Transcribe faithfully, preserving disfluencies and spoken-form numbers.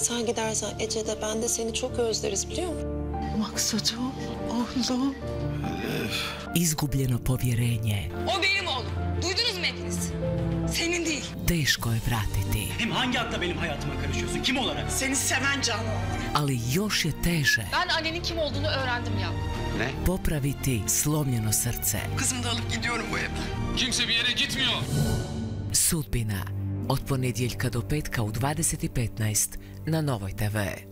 Sen gidersen Ece de ben de seni çok özleriz biliyor musun? Maksadım, oğlum. Izgubljeno povjerenje. O benim oğlum. Duydunuz mu hepiniz? Senin değil. Teško je vratiti. Hem hangi hakla benim hayatıma karışıyorsun? Kim olarak? Seni seven canım. Ali još je teže Ben annenin kim olduğunu öğrendim ya. popraviti slomljeno srce. Kızımı da alıp gidiyorum bu evden. Kimse bir yere gitmiyor. Sudbina. Od ponedjeljka do petka u dvadeset i petnaest na Novoj te ve.